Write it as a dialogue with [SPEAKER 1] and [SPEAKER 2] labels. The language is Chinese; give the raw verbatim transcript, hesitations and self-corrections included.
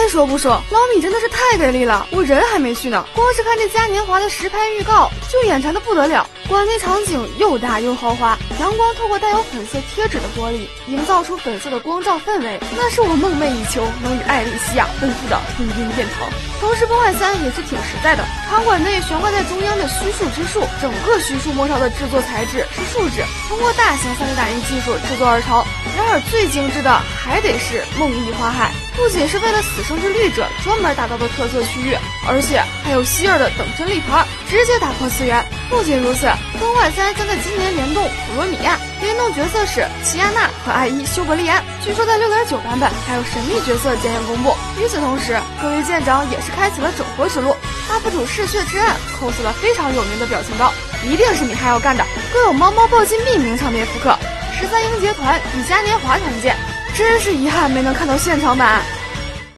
[SPEAKER 1] 非说不说，老米真的是太给力了，我人还没去呢，光是看这嘉年华的实拍预告就眼馋的不得了。馆内场景又大又豪华，阳光透过带有粉色贴纸的玻璃，营造出粉色的光照氛围，那是我梦寐以求能与艾莉西亚奔赴的婚姻殿堂。同时崩坏三也是挺实在的，场馆内悬挂在中央的虚树之树，整个虚树末梢的制作材质是树脂，通过大型 三 D 打印技术制作而成。然而最精致的还得是梦忆花海，不仅是为了死生之绿者专门打造的特色区域，而且还有希尔的等身立牌，直接打破次元。不仅如此，崩坏三将在今年联动普罗米亚，联动角色是齐亚娜和艾伊修伯利安，据说在 六点九 版本还有神秘角色检验公布。与此同时，各位舰长也是开启了整活之路 ，U P 主嗜血之案 cos 了非常有名的表情包，一定是你还要干的。更有猫猫抱金币名场面复刻，十三英杰团与嘉年华团建，真是遗憾没能看到现场版。